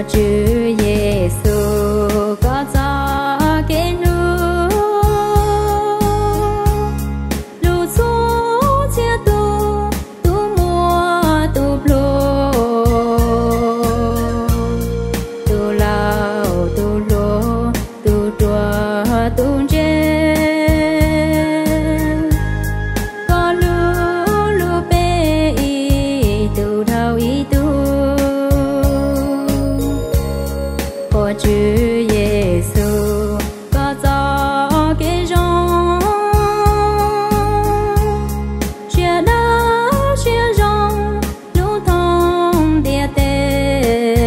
Chúa Giêsu có cho cái nước lưu xuống chia tu mua tu lô tu lao tu lô tu chùa tu chê có lưu bê tu thao tu của Chúa Giêsu có cho cái rong chia đá chia rong lưu thông địa tê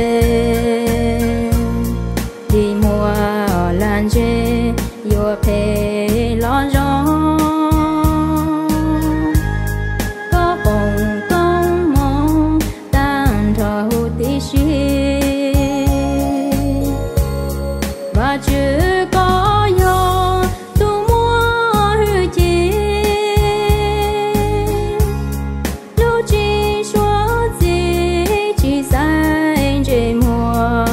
đi mùa lan dê yo phê lo rong có bồng công mong tan thọ hụt tí và chưa có yo tu mua hư chi lưu chi xóa gì chỉ sai trên mùa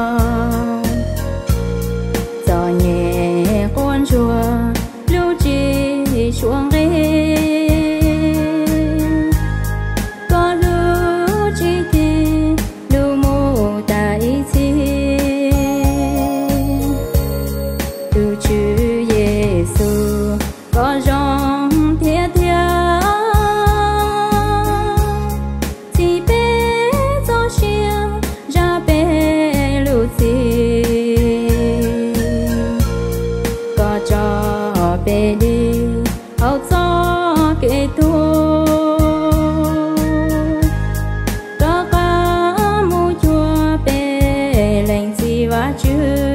gió nhẹ con chùa lưu chi xuống đi có lưu chi thì lưu mù tại chi từ Chúa Giêsu có rong thiết thiết chỉ bé cho xiên ra bé lưu gì có cho bé đi hậu cho cái tu có cả mu chùa bé lành gì và Chúa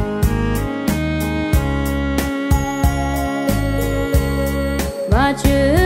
và Chúa